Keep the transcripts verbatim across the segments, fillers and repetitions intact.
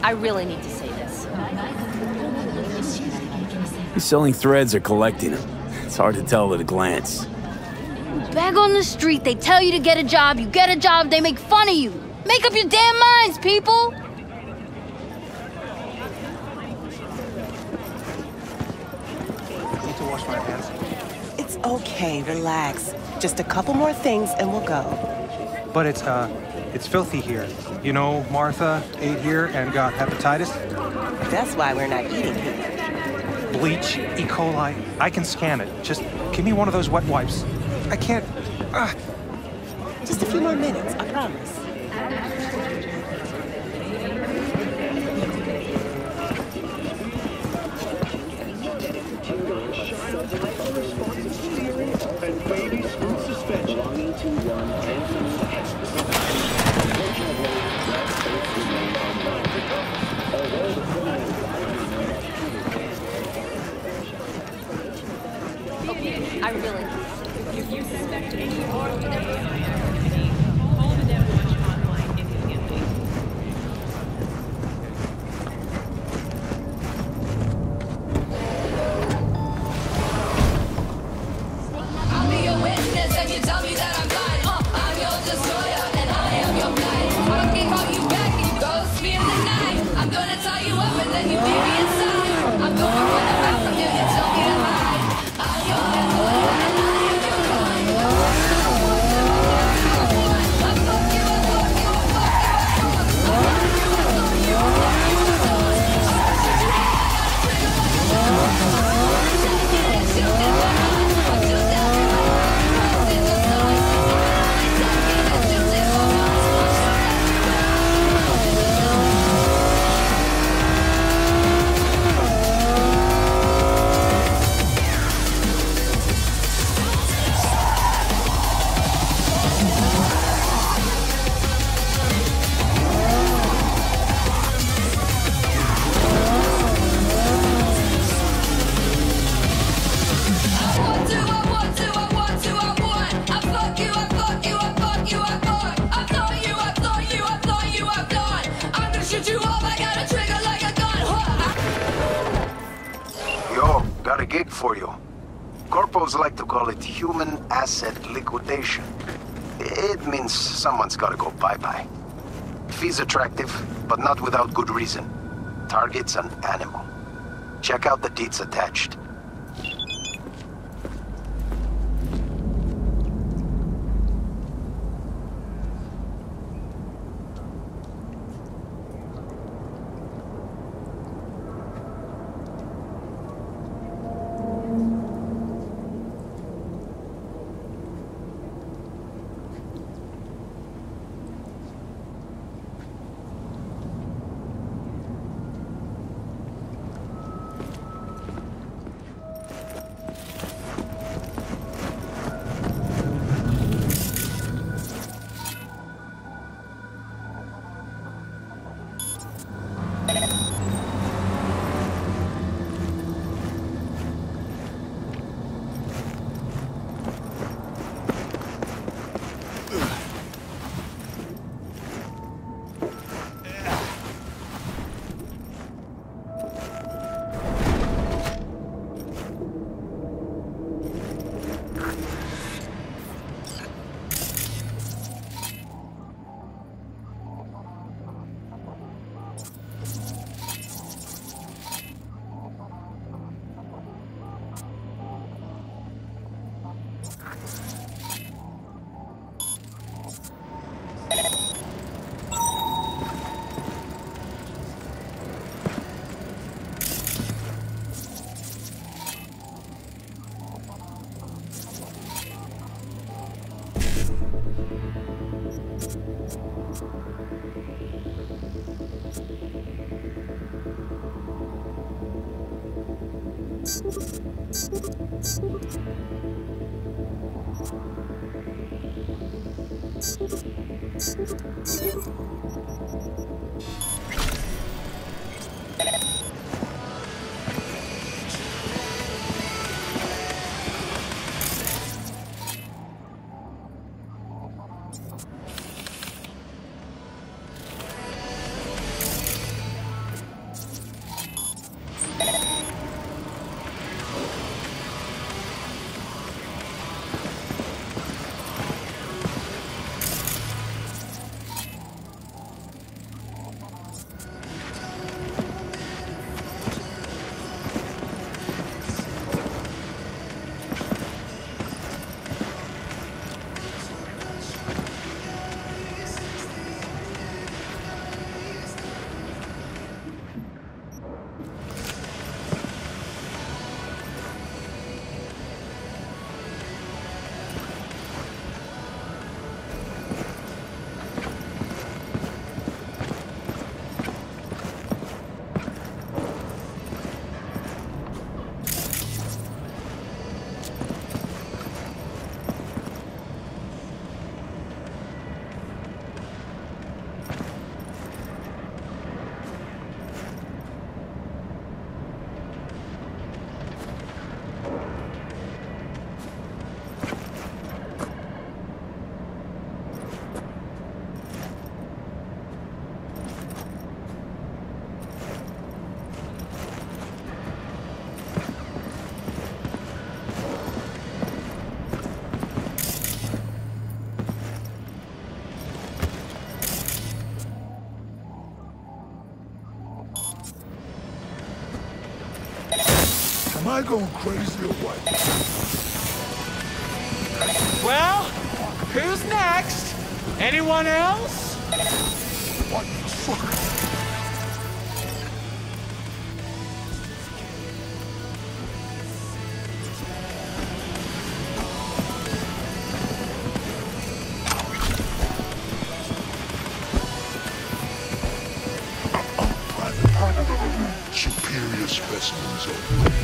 I really need to say this. You selling threads or collecting them? It's hard to tell at a glance. Beg on the street, they tell you to get a job, you get a job, they make fun of you. Make up your damn minds, people! I need to wash my hands. It's okay, relax. Just a couple more things and we'll go. But it's, uh, it's filthy here. You know, Martha ate here and got hepatitis. That's why we're not eating here. Bleach, E. coli, I can scan it. Just give me one of those wet wipes. I can't... Uh. Just a few more minutes, I promise. I really... If you suspect any or whatever, call the Dev Watch hotline if you get me. I'll be your witness if you tell me that I'm blind. Uh, I'm your destroyer and I am your blind. I can call you back and you ghost me in the night. I'm gonna tie you up and then you leave me inside. I'm gonna run away from you and tell me to hide. I'm your destroyer and I am your blind. I fuck you, I fuck you, I fuck you, I fuck you. Gig for you. Corpos like to call it human asset liquidation. It means someone's gotta go bye-bye. Fee's attractive, but not without good reason. Target's an animal. Check out the deets attached. Am I going crazy or what? Well, who's next? Anyone else? What the fuck? Superior specimens of...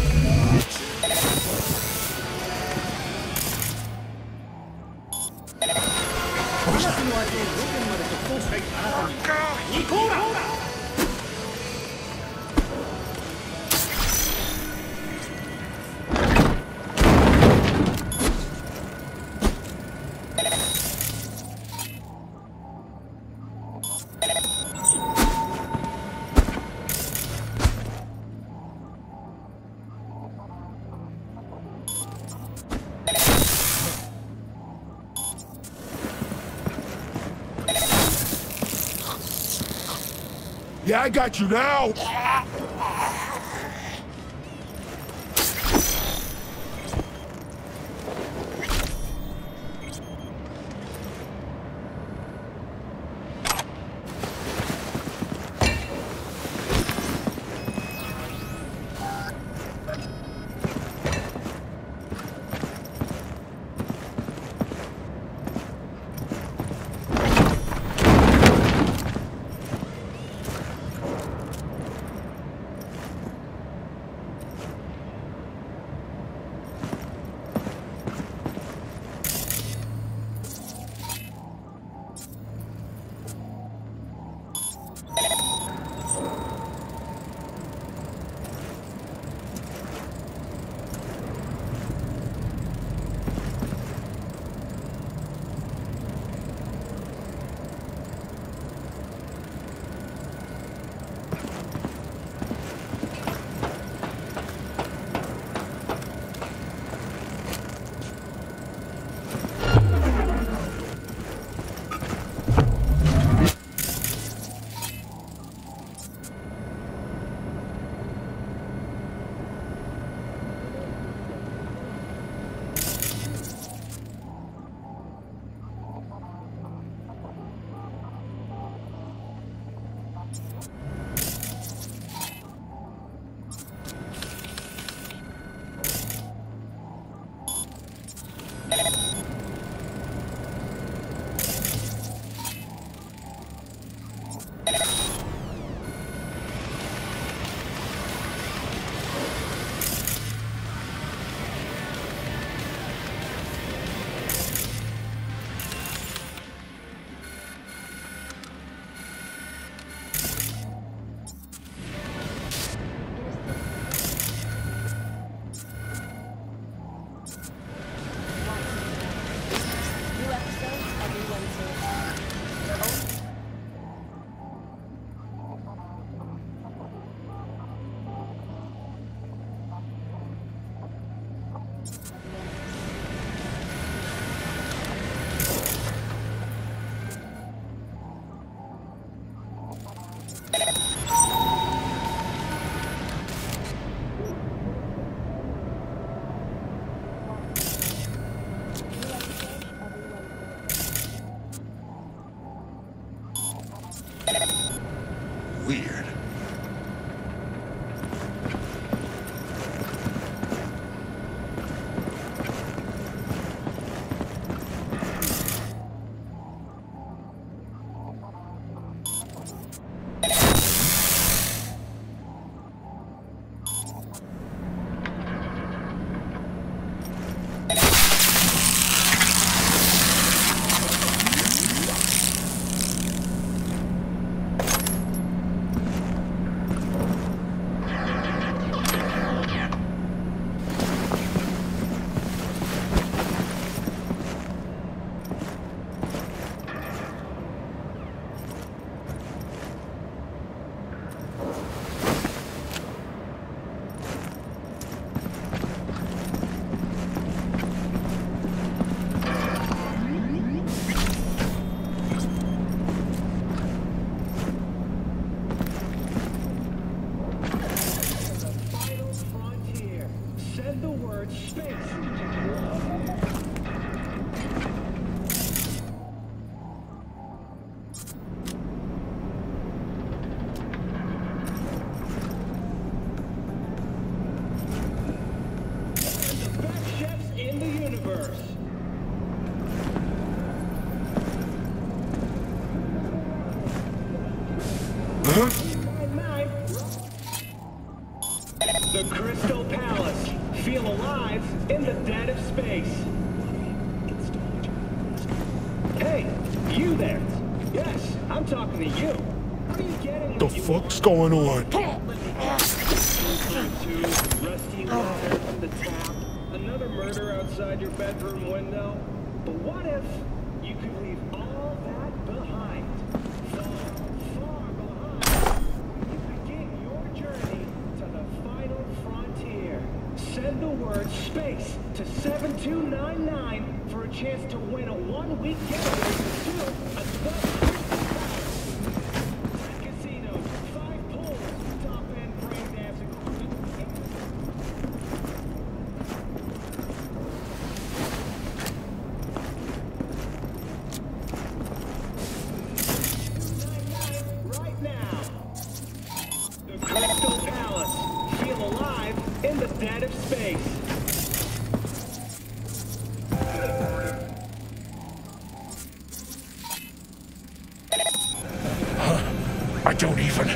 Yeah, I got you now! Send the word space. The Crystal Palace. Feel alive in the dead of space. Hey, you there. Yes, I'm talking to you. What are you getting? The fuck's going on? Rusty water from the tap. Another murder outside your bedroom window. But what if you could leave all that behind? Far, far behind. You begin your journey to the final frontier. Send the word space to seven two nine nine for a chance to win a one-week getaway to a double casinos, five pools, top-end breakdance equipment. Right now, the Crystal Palace. Feel alive in the dead of space. I don't even...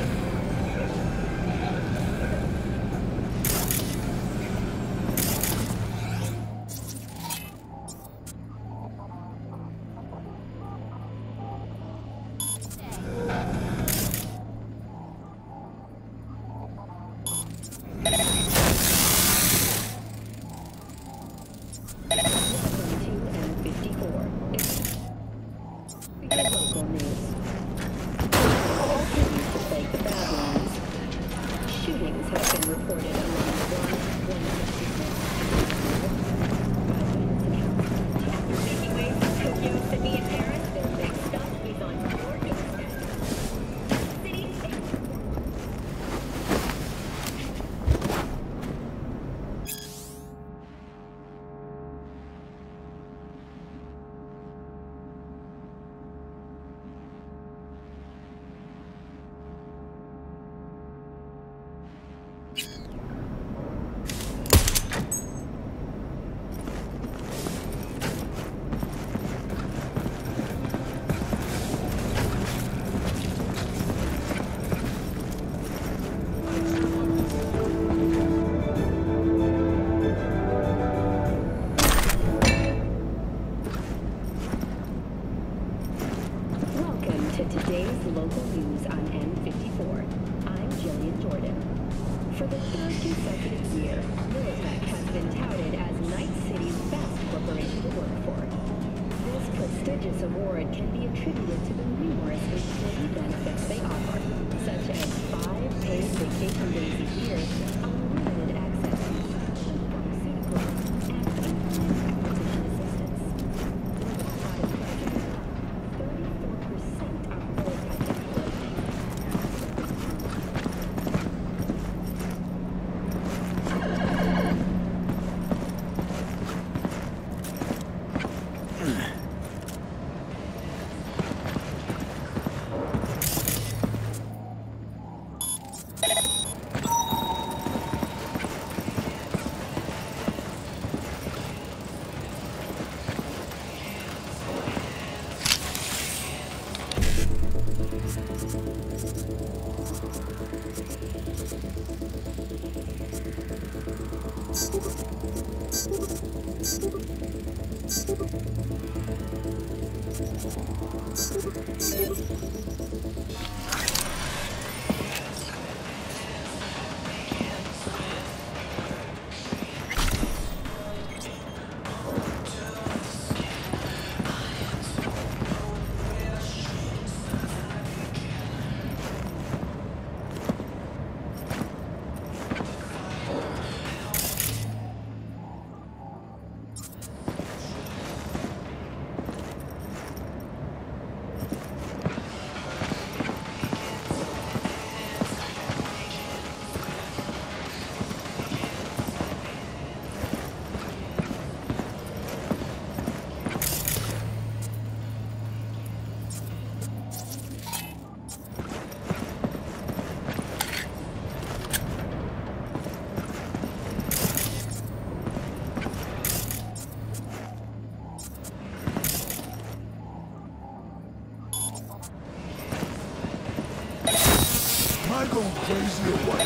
crazy or what?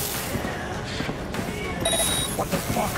What the fuck?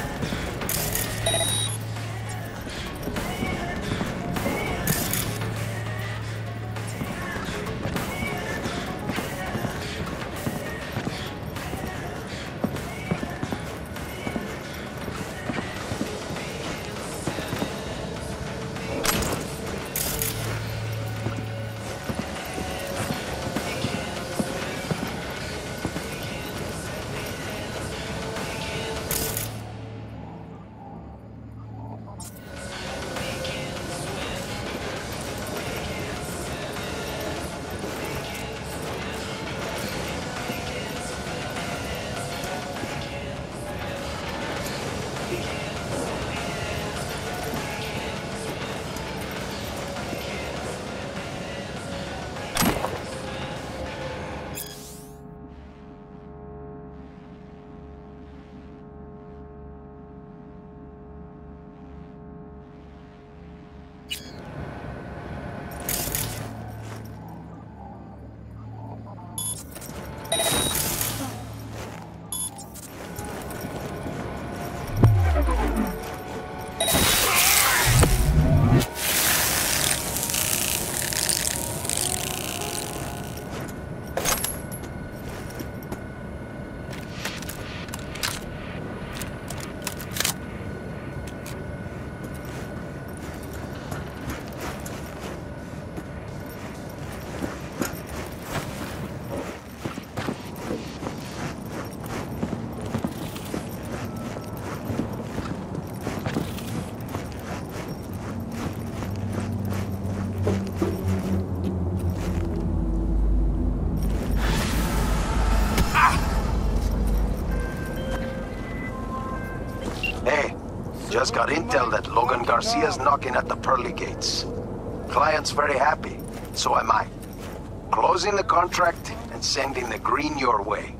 Just got intel that Logan Garcia's knocking at the pearly gates. Client's very happy, so am I. Closing the contract and sending the green your way.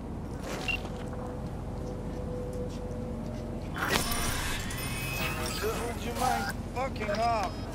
Would you mind fucking off?